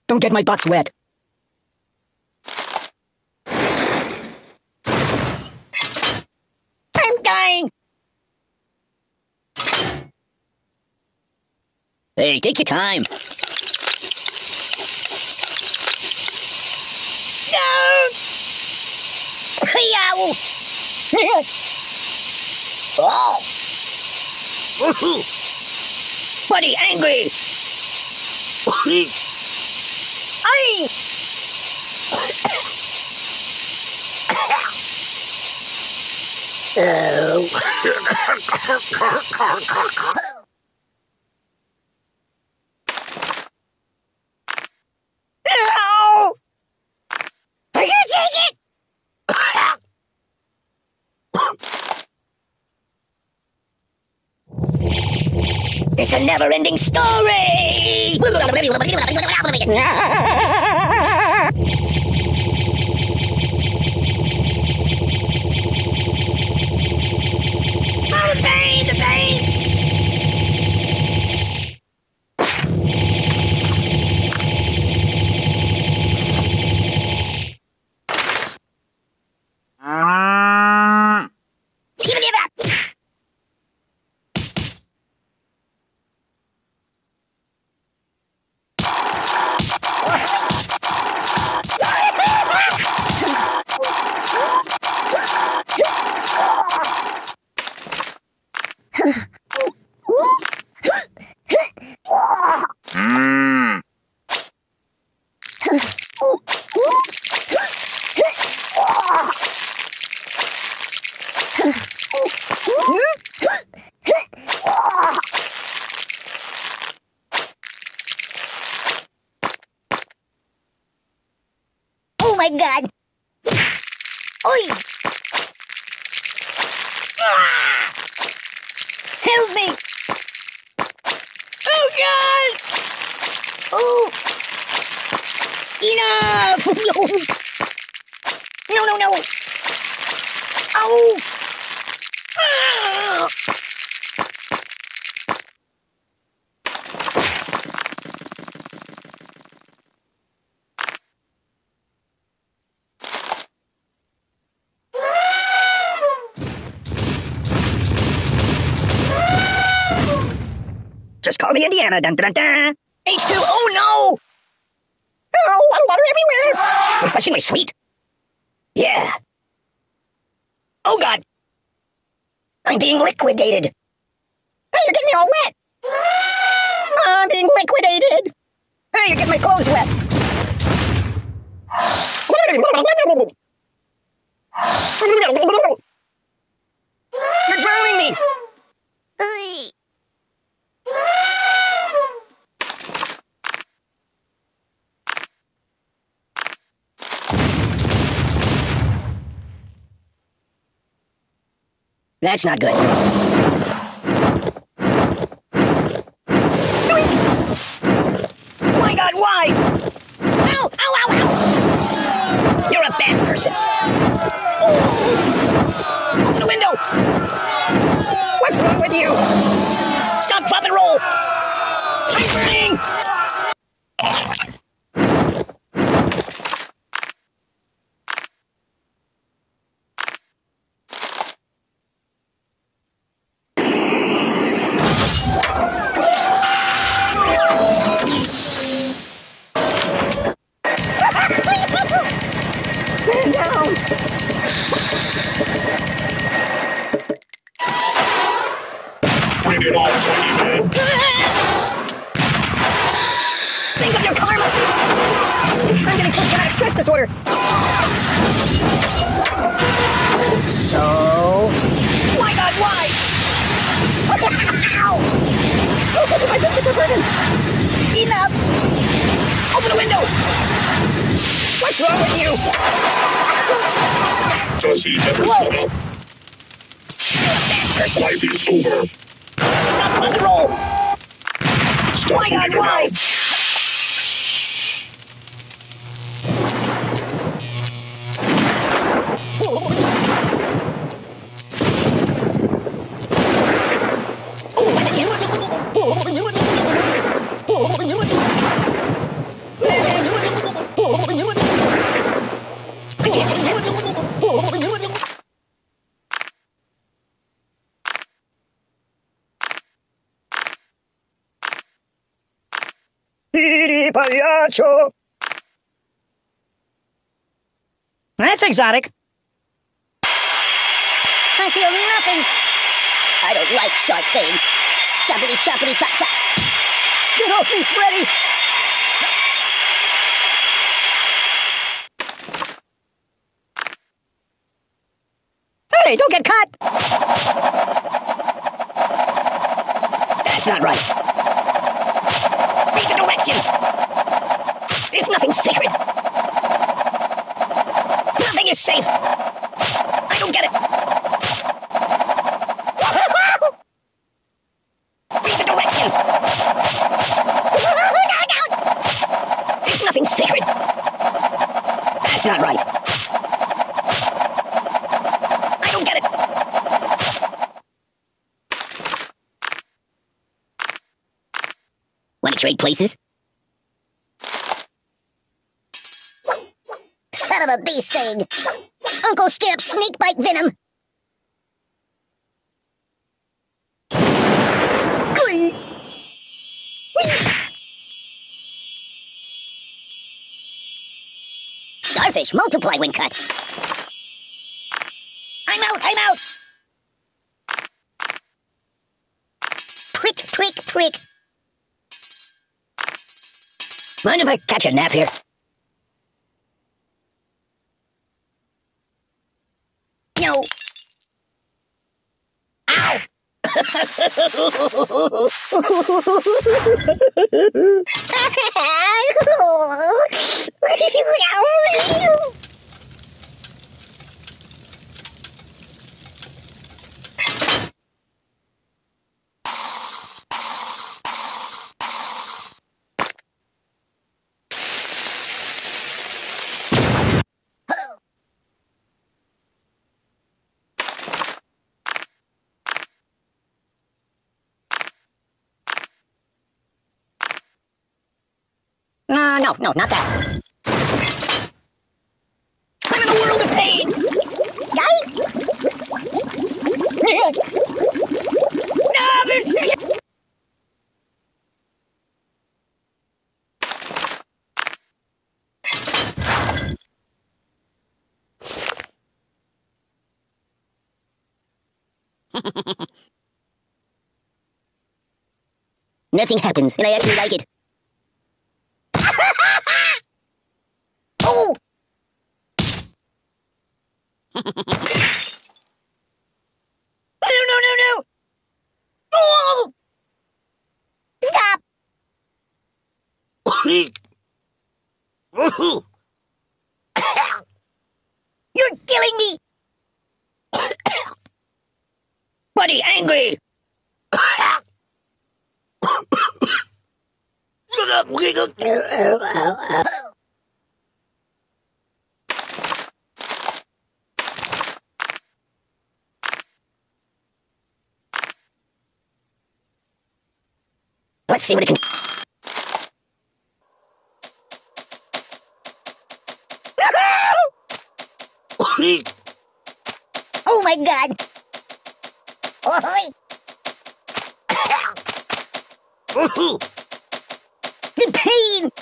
Don't get my butts wet. I'm dying! Hey, take your time. Don't! Yow! Oh! Buddy, angry! Aye! Oh. No! Are you take it? It's a never-ending story! Oh, the pain, the pain! Give it back! Oh my God! Oi! Ah! Help me! Oh God! Oh! Enough! No, no, no! Oh! Ah! Just call me Indiana, dun dun dun! H2, oh no! Oh, water everywhere! Refreshingly sweet. Yeah. Oh God! I'm being liquidated! Hey, you're getting me all wet! I'm being liquidated! Hey, you're getting my clothes wet! You're drowning me! That's not good. My God, why? Ow! Ow! Ow! Ow! You're a bad person. Oh. Open the window! What's wrong with you? Stop, drop, and roll! I'm burning! Bring it on, Tiny Man. Think of your karma! I'm gonna kill you out of stress disorder! So... My God, why? Ow! Oh, my biscuits are burning! Enough! Open the window! What's wrong with you? Does he ever shut up? Life is over. Stop on the roll! Stop My God, why? di pagliaccio. That's exotic. I feel nothing. I don't like sharp things. Choppity choppity chop chop. Get off me, Freddy. Hey, don't get caught. That's not right. Read the directions. There's nothing sacred. Nothing is safe. I don't get it. Read the directions. There's nothing sacred. That's not right. I don't get it. Want to trade places? Son of a bee sting! Uncle Skip, snake bite venom! Good. Starfish multiply when cut. I'm out, I'm out! Prick, prick, prick. Mind if I catch a nap here? No. Ow! No, not that. I'm in a world of pain! Stop it! Nothing happens, and I actually like it. Oh! No! Oh! Stop! You're killing me! Buddy, angry! Let's see what it can... Oh my god! Ahoy! The pain!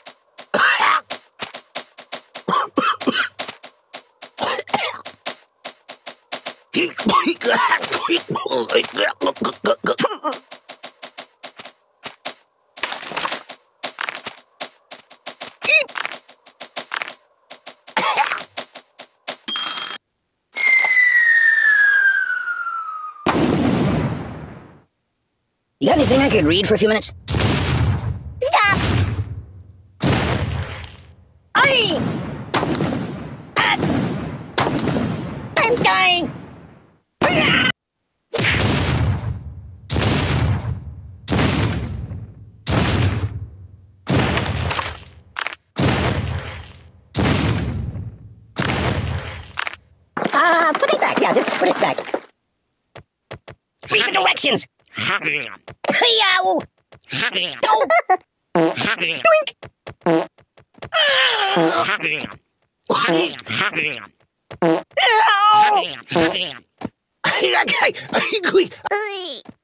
You got anything I could read for a few minutes? Stop! Aye! I'm dying! Put it back. Yeah, just put it back. Read the directions! Yow! Ow!